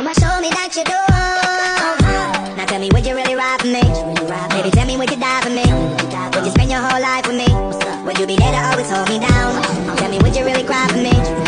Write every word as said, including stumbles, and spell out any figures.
Mama, show me that you do. Now tell me, would you really ride for me? Baby, tell me, would you die for me? Would you spend your whole life with me? Would you be there to always hold me down? Tell me, would you really cry for me?